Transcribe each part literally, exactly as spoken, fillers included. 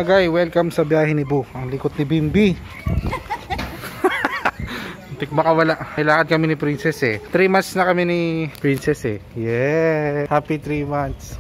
guys, welcome sa biyahe ni Bu. Ang likot ni Bimbi. Tik makawala. Kailangan kami ni Princess eh. three months na kami ni Princess eh. Yeah. Happy three months.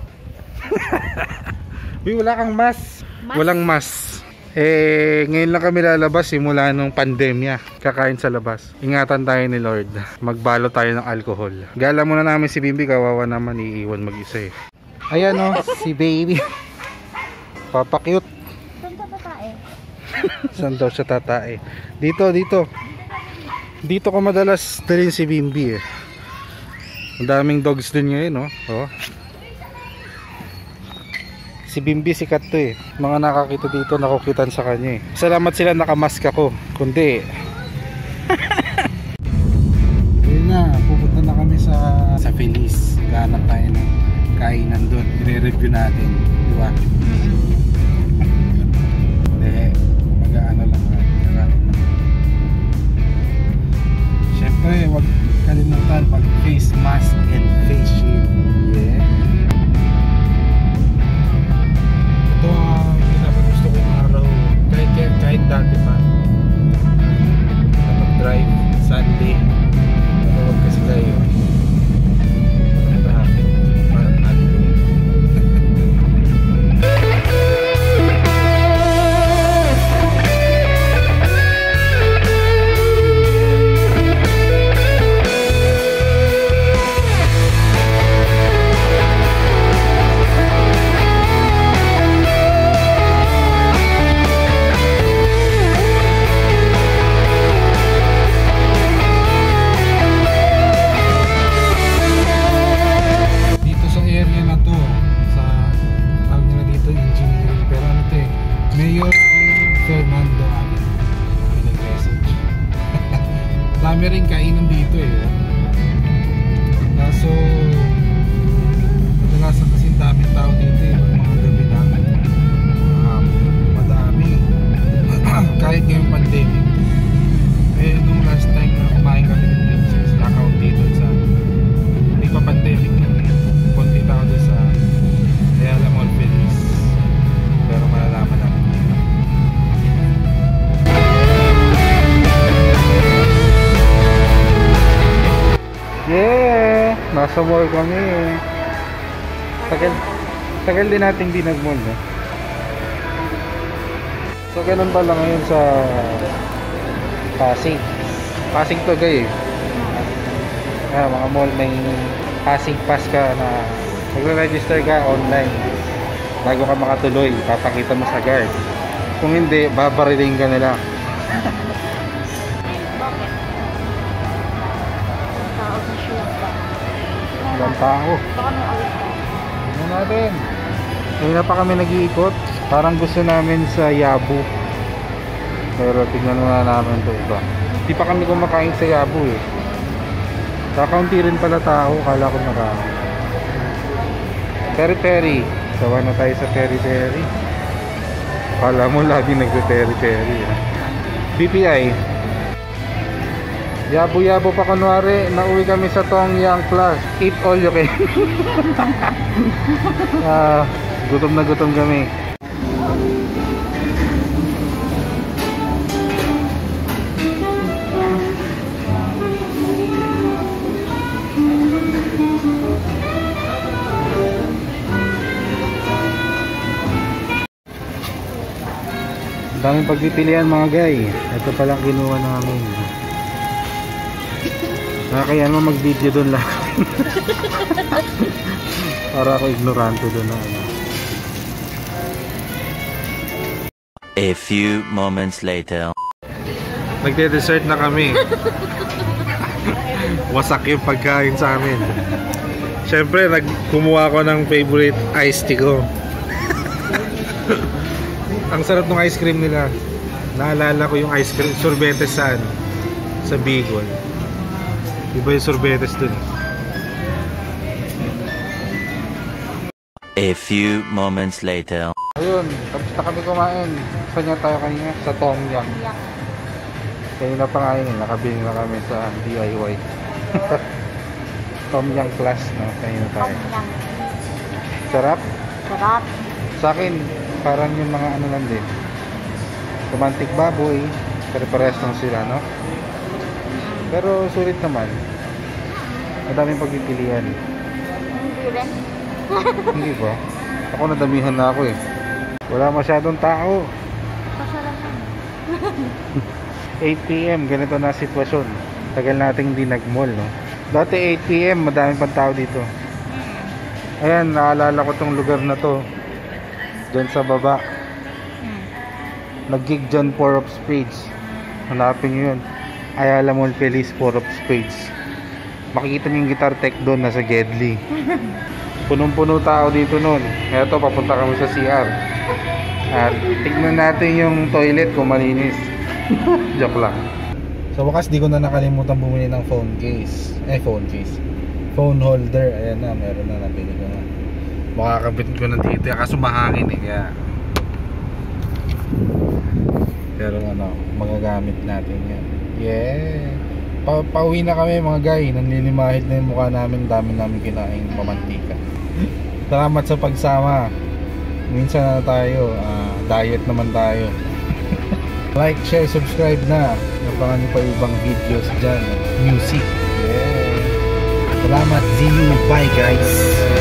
Uy, wala kang mas. mas. Walang mas. Eh, ngayon lang kami lalabas simula nung pandemya. Kakain sa labas. Ingatan tayo ni Lord. Magbalo tayo ng alcohol. Gala muna namin si Bimbi. Kawawa naman, iiwan mag-isa eh. Ayan o, oh, si baby. Papakyut. Saan ka tatae? Saan daw siya tatae? Dito, dito. Dito ko madalas dalhin si Bimbi eh. Ang daming dogs din ngayon, oh. Oh. Si Bimbi sikat to eh. Mga nakakita dito nakukitan sa kanya eh. Salamat sila nakamask ako. Kundi ayun na, pupunta na kami sa sa Feliz. Gahanap tayo ng kainan doon. I-review natin, di ba? Hindi, mag-aano lang. Siyempre, huwag kalimutan pag face mask and face shield. Yeah. Ito ang pinakagusto kong araw. Kahit, kahit, kahit dati pa. Mag-drive Sunday. Huwag kasi kayo. Dami rin kainan dito eh. Kaso kadalasan kasi daming tao dito eh. Mga gabi na um, madami. Kahit ngayong pandemic. Eh nung last time na kumain kami ng Princess, account dito sa hindi pa pandemic na eh. Konti tao doon sa kaya alam mo Feliz. Pero malalaman natin dito. Yeah! Nasa mall kami. Tagal, tagal din natin di nag-mall eh. So ganun pala ngayon sa Pasig. Pasig to guys. Ah, mga mall may Pasig pass ka na magre-register ka online. Bago ka makatuloy, papakita mo sa guard. Kung hindi, babariling ka nila. Ilang tao. Ano natin? Ngayon na pa kami nag-iikot. Parang gusto namin sa Yabu. Pero tignan na namin ito iba. Hindi pa kami kumakain sa Yabu eh. Kakaunti rin pala tao. Kala ko marami. Peri-peri. Sawa na tayo sa peri-peri. Kala mo lagi nagsa-peri-peri eh. B P I. Yabo-yabo pa kunwari, nauwi kami sa Tong Yang Plus. Eat all you can. uh, gutom na gutom kami. Ang daming pagpipilian mga guy. Ito palang kinuha namin. Kaya mo mag-video doon lang. Para ako ignorante doon na ano. A few moments later. Nagde-dessert na kami. Wasak yung pagkain sa amin. Siyempre, nagkumuha ko ng favorite iced tea ko. Ang sarap ng ice cream nila. Naalala ko yung ice cream, sorbetes saan? Sa Bicol. Iba yung sorbetes dun. A few moments later. Ayun, tapos na kami kumain. Saan nga tayo kanina? Sa Tong Yang. Kanina pa nga yun, nakabili na kami sa D I Y. Tom Yang Plus, no? Kanina tayo. Sarap? Sarap. Sa akin, Parang yung mga ano lang din. Romantic baboy. Pare-pares lang sila, no? Pero sulit naman. Madaming pagpipilian. Hindi rin. Hindi ba? Ako nadamihan na ako eh. Wala masyadong tao. Pasarap lang. eight p m ganito na sitwasyon. Tagal nating hindi nag-mall, no? Dati eight p m madaming pang tao dito. Ayan, naalala ko tong lugar na to. Diyan sa baba. Nag-gig dyan four of spades. Hanapin nyo yun. Ayala Mall Feliz four of spades. Makikita nyo yung guitar tech doon, nasa Gedli. Punong-puno tao dito noon. Eto, papunta kami sa C R. At tignan natin yung toilet kung malinis. Joke lang. Sa wakas, di ko na nakalimutan bumili ng phone case. Eh, phone case. Phone holder. Ayan na, meron na, nabili ko na. Makakabit ko na dito. Kaso mahangin eh, kaya. Pero ano, magagamit natin yan. Yeah. Pa pauwi na kami mga guy. Nanlilimahid na yung mukha namin. Dami namin kinaing pamantika. Salamat sa pagsama. Minsan na tayo, uh, diet naman tayo. Like, share, subscribe na. Napangan nyo pa ibang videos dyan. Music. Yeah. Salamat. See you. Bye guys.